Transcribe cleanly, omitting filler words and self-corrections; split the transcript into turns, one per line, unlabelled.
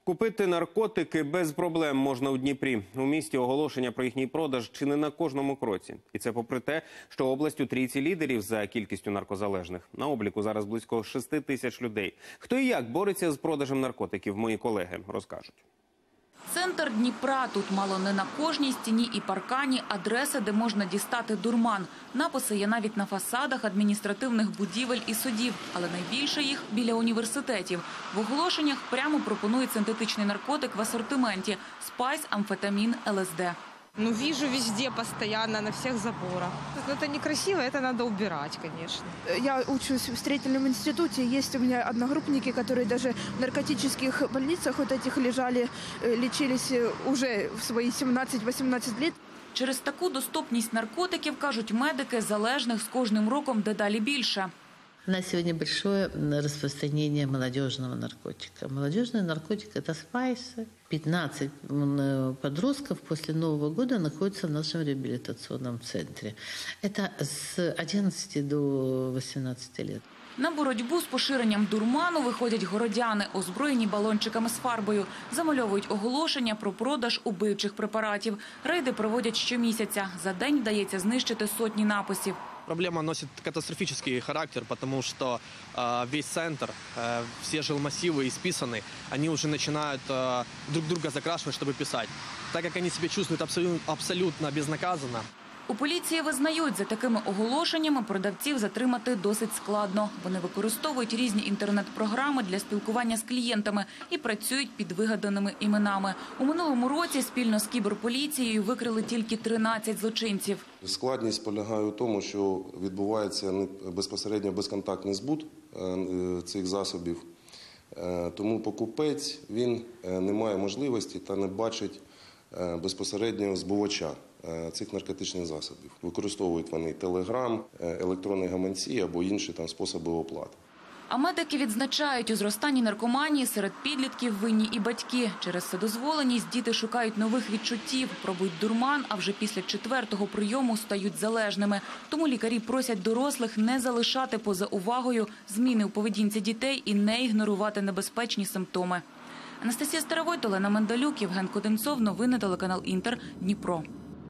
Купити наркотики без проблем можна у Дніпрі. У місті оголошення про їхній продаж чи не на кожному кроці. І це попри те, що область у трійці лідерів за кількістю наркозалежних. На обліку зараз близько 6 тисяч людей. Хто і як бореться з продажем наркотиків, мої колеги розкажуть.
Центр Дніпра. Тут мало не на кожній стіні і паркані адреси, де можна дістати дурман. Написи є навіть на фасадах адміністративних будівель і судів, але найбільше їх біля університетів. В оголошеннях прямо пропонують синтетичний наркотик в асортименті – спайс, амфетамін, ЛСД.
Ну, вижу везде, постоянно, на всех заборах. Это некрасиво, это надо убирать, конечно.
Я учусь в строительном институте. Есть у меня одногруппники, которые даже в наркотических больницах вот этих лежали, лечились уже в свои 17-18 лет.
Через таку доступність наркотиків, кажуть медики, залежних з кожним роком дедалі більше.
У нас сегодня большое распространение молодежного наркотика. Молодежный наркотик – это спайсы. 15 подростков после Нового года находятся в нашем реабилитационном центре. Это с 11 до 18 лет.
На боротьбу з поширенням дурману виходять городяни, озброєні балончиками з фарбою. Замальовують оголошення про продаж убивчих препаратів. Рейди проводять щомісяця. За день вдається знищити сотні написів.
Проблема носит катастрофический характер, потому что весь центр, все жилмассивы исписаны, они уже начинают друг друга закрашивать, чтобы писать. Так как они себя чувствуют абсолютно безнаказанно.
У поліції визнають, за такими оголошеннями продавців затримати досить складно. Вони використовують різні інтернет-програми для спілкування з клієнтами і працюють під вигаданими іменами. У минулому році спільно з кіберполіцією викрили тільки 13 злочинців.
Складність полягає у тому, що відбувається безпосередньо безконтактний збут цих засобів. Тому покупець він не має можливості та не бачить безпосередньо збувача цих наркотичних засобів. Використовують вони телеграм, електронні гаманці або інші способи оплати.
А медики відзначають, у зростанні наркоманії серед підлітків винні і батьки. Через вседозволеність діти шукають нових відчуттів, пробують дурман, а вже після 4-го прийому стають залежними. Тому лікарі просять дорослих не залишати поза увагою зміни у поведінці дітей і не ігнорувати небезпечні симптоми. Анастасія Старовойт, Олена Мендалюк, Євген Коденцов. Новини телеканал Інтер. Дніпро.